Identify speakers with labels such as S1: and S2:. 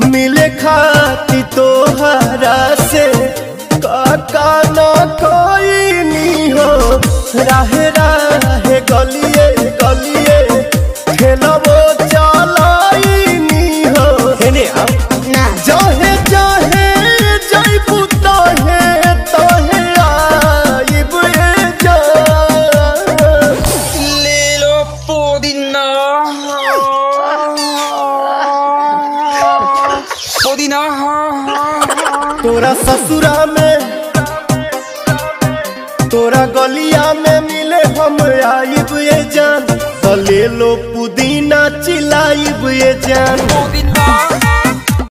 S1: मिले खाती तोहरा से काका न कोई नी हो। राहे राहे गलिए गलिए खेलबो चलाई नी हो। हेने आप
S2: ना
S1: जहे जहे जइबू तहे तहे आइब जा।
S3: ले लो पुदीना पुदीना।
S1: तोरा ससुरा में तोरा गलिया में मिले हम आइब ये जान। तो ले लो पुदीना चिलाइब ये जान।
S3: पुदीना